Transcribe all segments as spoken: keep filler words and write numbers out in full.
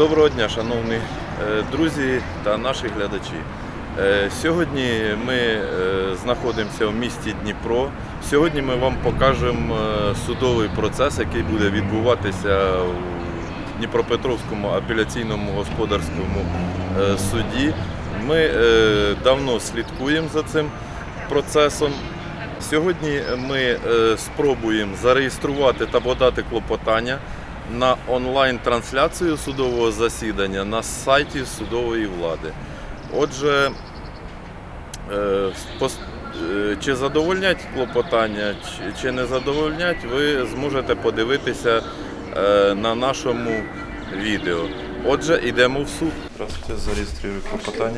Доброго дня, шановні друзі та наші глядачі. Сьогодні ми знаходимося в місті Дніпро. Сьогодні ми вам покажемо судовий процес, який буде відбуватися в Дніпропетровському апеляційному господарському суді. Ми давно слідкуємо за цим процесом. Сьогодні ми спробуємо зареєструвати та подати клопотання на онлайн-трансляцію судового засідання на сайті судової влади. Отже, чи задовольнять клопотання, чи не задовольнять, ви зможете подивитися на нашому відео. Отже, йдемо в суд. Здравствуйте, зареєструю клопотання.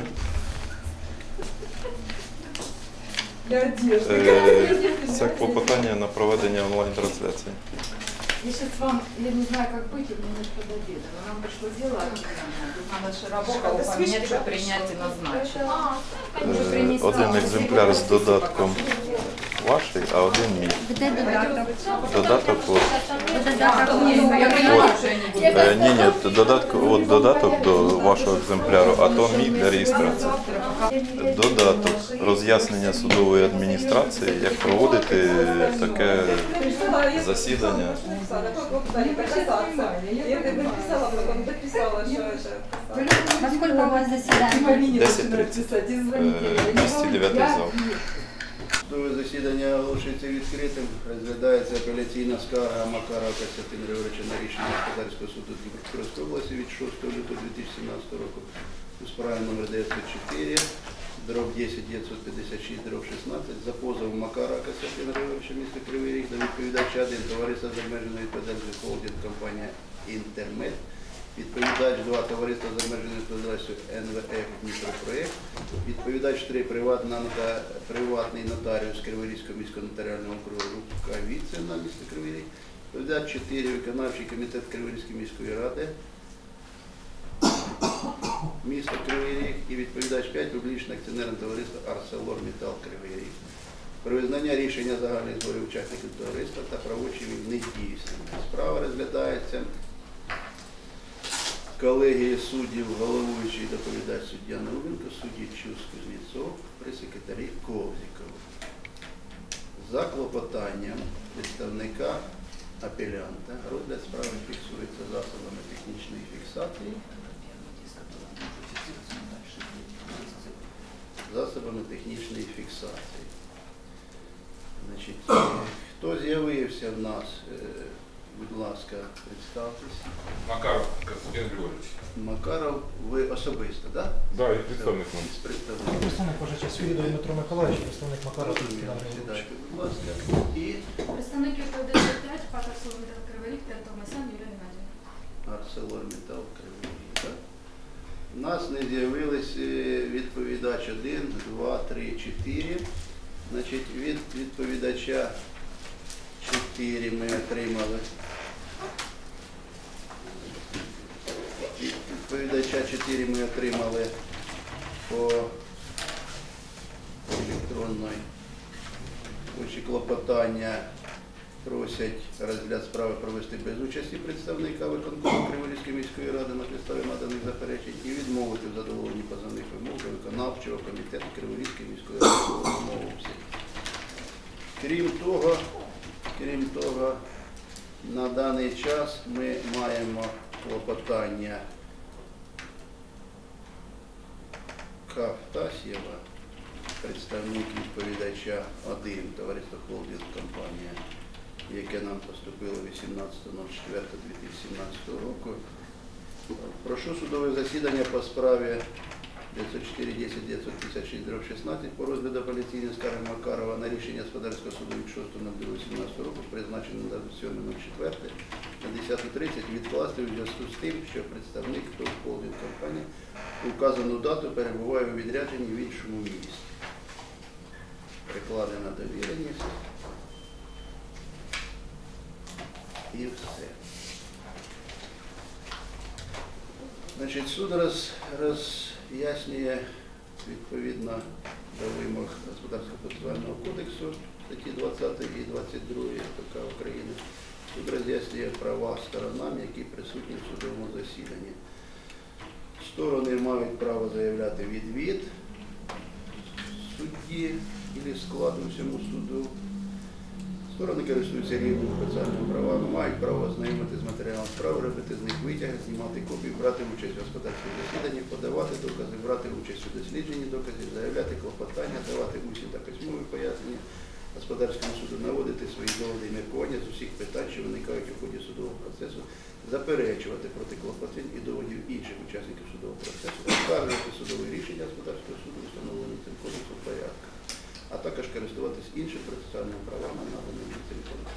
Це клопотання на проведення онлайн-трансляції. Я сейчас вам, я не знаю, как быть, у меня нет подобеда, но нам пришло дело, надо Шарабокова поменять, чтобы принять и назначить. Один екземпляр з додатком ваший, а один мій. Де додаток? Додаток от. Додаток От, ні, ні, додаток, от додаток до вашого екземпляру, а то мій для реєстрації. Додаток роз'яснення судової адміністрації, як проводити таке засідання. Во сколько у вас заседание? десять тридцять. двісті дев'ятий зал. Судове засідання оголошується відкритим. Розглядається апеляційна скарга Макарова Костянтина Григоровича на рішення Господарського суду Дніпропетровської області від шостого лютого дві тисячі сімнадцятого року у справі номер дев'ятсот чотири, дроб десять дев'ятсот п'ятдесят шість, дроб шістнадцять за позовом Макарова Костянтина Григоровича міста Кривий Ріг до відповідача один товариства з обмеженою відповідальністю холдинг компанія «Інтермет», відповідач два товариства з обмеженою відповідальністю ен ве еф «Дніпропроект», відповідач три приватний нотаріус Криворізького міського нотаріального округу Рукавіцина міста Кривий Ріг, відповідач чотири виконавчий комітет Криворізької міської ради міста Кривий Ріг і відповідач п'ять публічне акціонерне товариство «Арселормітал Кривий Ріг». Про визнання рішення загальних зборів учасників товариства та правочинів недійсними. Справа розглядається колегії суддів, головуючий доповідач суддя Новинко, судді Чус Кузнєцов, прес-секретарі Ковзіков. За клопотанням представника апелянта розгляд справи фіксується засобами технічної фіксації. Засобами технічної фіксації. Значить, хто з'явився в нас? Будь ласка, представтесь. Макаров Константин Григорьевич. Макаров, ви особисто, так? Да, і представник нам. Представник. Представник вважача Свірідов Дмитро Миколаївич, представник Макарова. Сідайте, будь ласка. І Представники ПДЖ п'ять, Паша Соломітал Кривий Ріг, Томасан Юлія Геннадіївна. ArcelorMittal Кривий Ріг, так? У нас не з'явились відповідач один, два, три, чотири. Значить, від відповідача чотири ми отримали. Від відповідача чотири ми отримали по електронної. Очі клопотання просять розгляд справи провести без участі представника виконкому Криворізької міської ради на підставі наданих заперечень і відмовити в задоволенні позовних вимог до виконавчого комітету Криворізької міської ради відмовився. Крім того, крім того, на даний час ми маємо клопотання Кавтасєва, представник відповідача один, товариство холдинг компанія, яке нам поступило вісімнадцятого четвертого дві тисячі сімнадцятого року. Прошу судове засідання по справі дев'ятсот чотири десять дев'ятсот п'ятдесят шість дроб шістнадцять по розгляду апеляційної скарги Макарова на рішення Господарського суду від шостого другого сімнадцятого року, призначено на сьомого четвертого на десяту тридцять, відкласти у зв'язку з тим, що представник ТОВ холдинг компанії у вказану дату перебуває у відрядженні в іншому місті. Прикладена довіреність. І все. Значить, суд роз, роз'яснює відповідно до вимог Господарського процесуального кодексу статті двадцятої і двадцять другої КПК України. Суд роз'яснює права сторонам, які присутні в судовому засіданні. Сторони мають право заявляти відвід судді або складу всьому суду. Сторони користуються рівними процесуальними правами, мають право ознайомити з матеріалом справи, робити з них витяги, знімати копії, брати участь у господарських засіданнях, подавати докази, брати участь у дослідженні доказів, заявляти клопотання, давати усні та письмові пояснення господарському суду, наводити свої доводи і міркування з усіх питань, що виникають у ході судового процесу, заперечувати проти клопотань і доводів інших учасників судового процесу, оскаржувати судові рішення господарського суду, встановлені цим кодексом порядку, а також користуватись іншими процесуальними правами, наданими цим кодексом.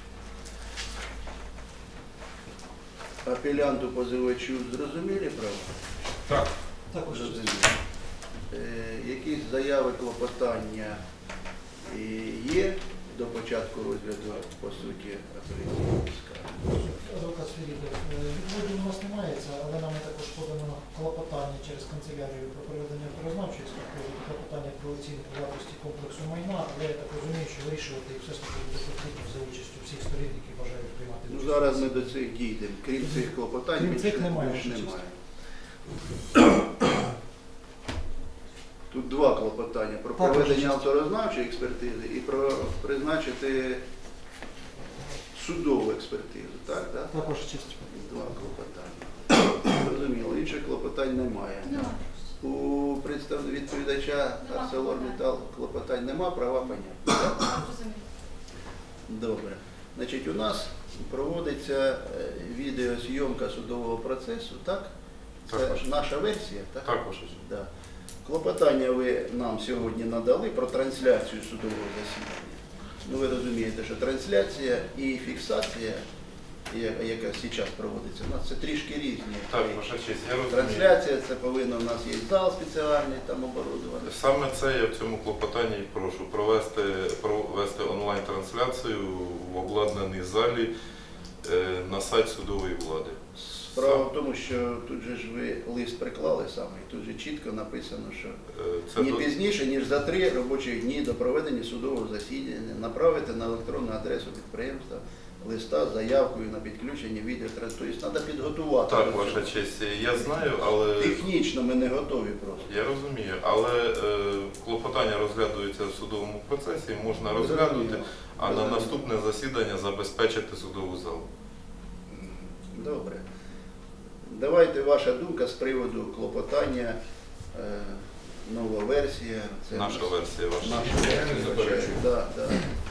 Апелянту позивачу зрозумілі права? Так. Також Зрозумілі. Е, якісь заяви, клопотання і є до початку розгляду, по суті, апеляційної скарги? адвокат Свирідов, відводів у нас немає, це, але нам також подано клопотання через канцелярію про проведення авторознавчої експертизи, клопотання про оцінку вартості комплексу майна, але я так розумію, що вирішувати їх все ж таки буде потрібно за участю всіх сторін, які бажають приймати Ну, участь. зараз ми до цих дійдемо. Крім цих клопотань, Крім більш цих немає, більш що немає. Тут два клопотання про Так, проведення що- авторознавчої експертизи і про призначити судову експертизу. Так, так? Також честь. Два клопотання. Зрозуміло, інших клопотань немає. У представ... відповідача ArcelorMittal клопотань нема, права понятні. Добре. Значить, у нас проводиться е, відеозйомка судового процесу, так? Це Так. ж наша версія, так? Так, ваша честь. Да. Клопотання ви нам сьогодні надали про трансляцію судового засідання. Ну, ви розумієте, що трансляція і фіксація, я- яка зараз проводиться, у нас це трішки різні. Так, ваша честь, я розумію. Трансляція, це повинно, у нас є зал спеціальний, там оборудований. Саме це я в цьому клопотанні і прошу провести, провести онлайн-трансляцію в обладнаній залі е, на сайт судової влади. Справа в тому, що тут же ж ви лист приклали саме, і тут же чітко написано, що Е, Це не до- пізніше, ніж за три робочі дні до проведення судового засідання направити на електронну адресу підприємства листа з заявкою на підключення відеотрансляції. Тобто треба підготувати. Так, до цього. ваша честь, я знаю, але Технічно ми не готові просто. я розумію, але е, клопотання розглядується в судовому процесі, можна розглянути, Зрозуміло. а на Зрозуміло. наступне засідання забезпечити судову залу. Добре. Давайте ваша думка з приводу клопотання, е, нова версія. Це Наша у нас- версія, ваша. Наша Я не версія, заперечую. вибачаюсь. Да, да.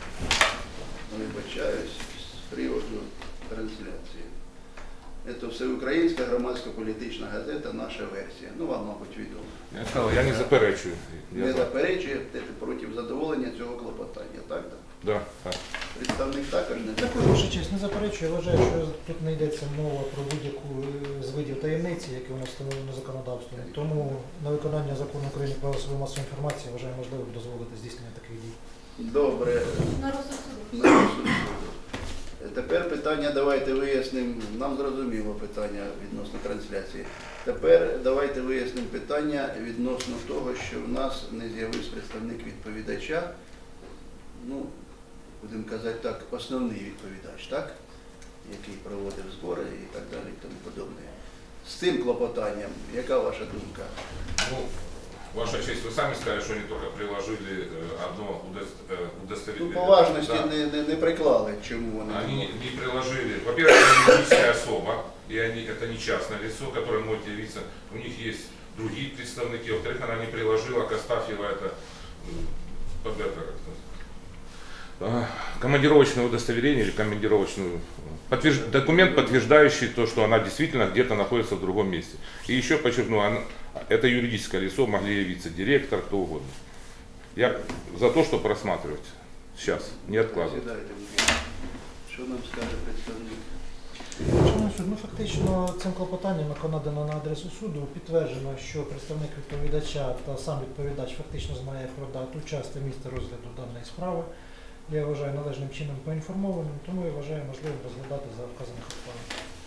Вибачаюсь з приводу трансляції. Це всеукраїнська громадсько-політична газета «Наша версія». Ну, вам, мабуть, відомо. Я сказал, я не заперечую. Я Не за. заперечуєте проти задоволення цього клопотання, так? так? Да, так. Представник також не Також, ваша честь, не заперечую, я вважаю, що тут не йдеться мова про будь-яку е, з видів таємниці, які у нас встановлено законодавством. Тому на виконання закону України про засоби масової інформації вважаю можливим дозволити здійснення таких дій. Добре. На розсуд суду. На розсуд суду. Тепер питання давайте вияснимо, нам зрозуміло питання відносно трансляції. Тепер давайте вияснимо питання відносно того, що в нас не з'явився представник відповідача, ну, будемо казати так, основний відповідач, так? Який проводив збори і так далі і тому подобне. З цим клопотанням, яка ваша думка? Ну, ваша честь, вы сами сказали, что они только приложили э, одно удос- э, Ну, удостоверение. по важності Да. не, не, не приклали, чому вони. Они не приложили. Во-первых, это юридическая особа, и они, это не частное лицо, которое может явиться. У них есть другие представники. Во-вторых, она не приложила к Астафьева это м, под это, как сказать, а, командировочное удостоверение или командировочную подтвержд- документ, подтверждающий то, что она действительно где-то находится в другом месте. И еще подчеркну, она, это юридическое лицо, могли явиться директор, кто угодно. Я за то, чтобы рассматривать сейчас, не откладывать. Сідайте, будь ласка. Що нам скаже представник? Шановний суд, ну фактично цим клопотанням, яке надано на адресу суду, підтверджено, що представник відповідача та сам відповідач фактично знає про дату, час та місце розгляду даної справи. Я вважаю належним чином поінформованим, тому я вважаю можливим розглядати за вказаних обставин.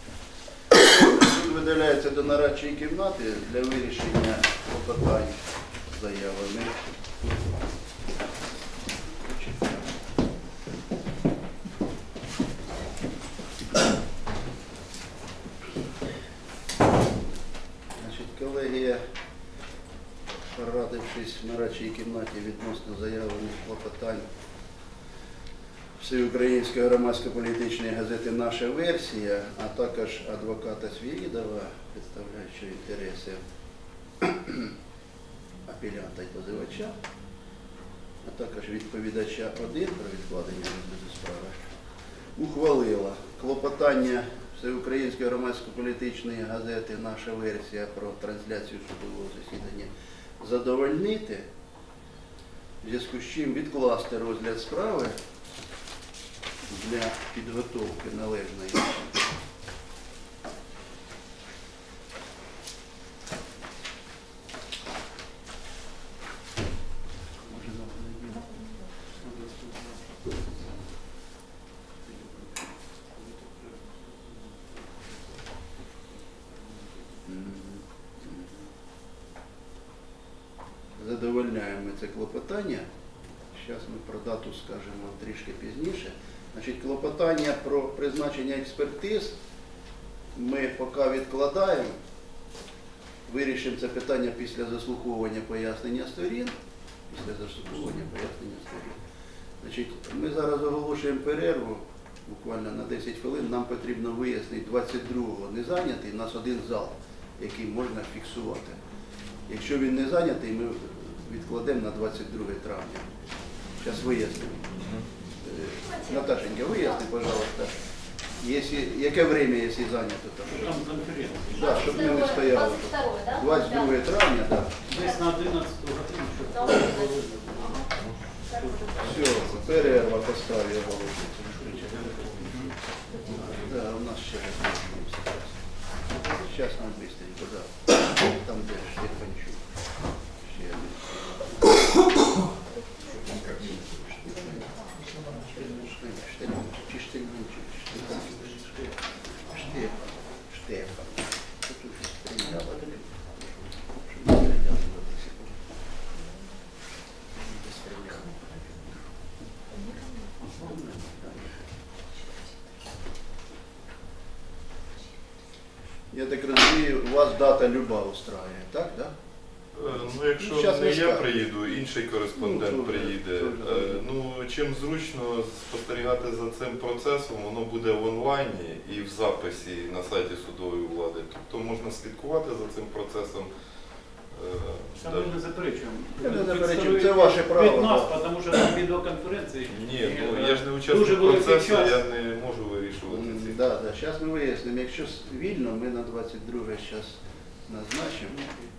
Суд видаляється до нарадчої кімнати для вирішення клопотань з заявами. Значить, Колегія, порадившись в нарадчій кімнаті відносно заявлених клопотань Всеукраїнської громадсько-політичної газети «Наша версія», а також адвоката Свірідова, представляючого інтереси апелянта і позивача, а також відповідача один про відкладення розгляду справи, ухвалила клопотання Всеукраїнської громадсько-політичної газети «Наша версія» про трансляцію судового засідання задовольнити, в зв'язку з чим відкласти розгляд справи для підготовки належної. Задовольняємо це клопотання. Зараз ми про дату скажемо трішки пізніше. Значить, клопотання про призначення експертиз ми поки відкладаємо. Вирішимо це питання після заслуховування пояснення сторін. Після заслуховування пояснення сторін. Значить, ми зараз оголошуємо перерву, буквально на десять хвилин. Нам потрібно вияснити, двадцять другого не зайнятий, у нас один зал, який можна фіксувати. Якщо він не зайнятий, ми відкладемо на двадцять друге травня. Зараз вияснимо. Наташенька, выясни, пожалуйста, если, яке время, если занято там? Там конференция. Да, щоб ми не стояли. двадцять друге травня, да. Десь на одинадцяту годину, щоб Все, перерва поставлю оголошується. Да, у нас ще раз. Сейчас нам быстренько, да. Там де Штефанчук. Ще один. Штефан. Я так розумію, у вас дата люба устраює, так? Да? Ну, якщо Ну, щас не ми я скажемо. приїду, інший кореспондент Ну, це вже- приїде. це вже Е, Ну, чим зручно спостерігати за цим процесом, воно буде в онлайні і в записі на сайті судової влади. Тобто можна слідкувати за цим процесом. Е, Там да. ми не заперечуємо. Ми не заперечуємо, це ваше право, Від нас, да. тому що там відеоконференції. Ні, ну І, я ж не дуже учасник великий процесу, час. я не можу вирішувати М, ці. Да, да. Зараз ми вияснимо. Якщо с- вільно, ми на двадцять друге зараз назначимо.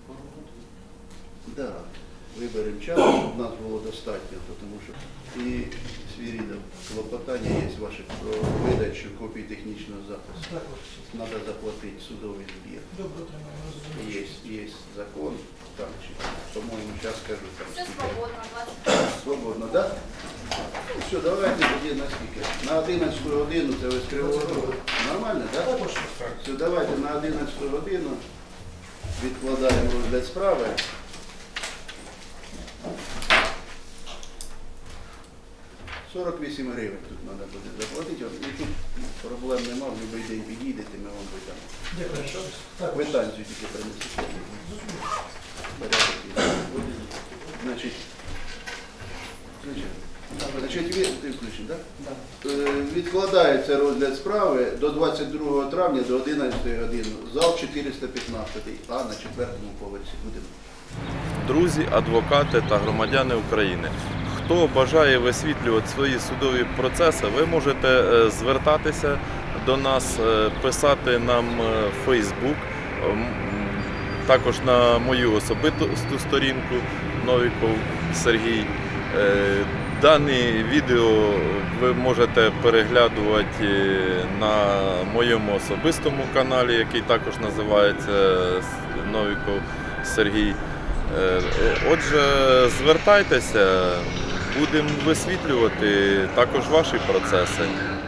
Да. Виберемо час, щоб нас було достатньо, тому що і Свірідов, клопотання є ваше про видачу копій технічного запису. Також. Треба заплатити судовий збір. Добре, отримаємо, розумію. Є, є закон, там, чи, по-моєму, зараз скажу там. Все скільки. свободно, двадцять. Свободно, так? Да? Ну, все, давайте тоді на скільки? На одинадцяту годину, це ви з Кривого Рогу. Нормально, так? Да? Також. Все, давайте на одинадцяту годину відкладаємо розгляд справи. сорок вісім гривень тут треба буде заплатити. І тут проблем нема, в будь-який день підійдете, ми вам видамо. Дякую. Так, Квитанцію тільки принесете. Порядок є. Значить, значить, від- ти включив, так? да. Е, Відкладається розгляд справи до двадцять другого травня до одинадцятої години. Зал чотириста п'ятнадцять, а на четвертому поверсі будемо. Друзі, адвокати та громадяни України. Хто бажає висвітлювати свої судові процеси, ви можете е, звертатися до нас, е, писати нам е, в Фейсбук, м, також на мою особисту сторінку Новіков Сергій. Е, Дані відео ви можете переглядувати на моєму особистому каналі, який також називається Новіков Сергій. Е, Отже, звертайтеся, будемо висвітлювати також ваші процеси.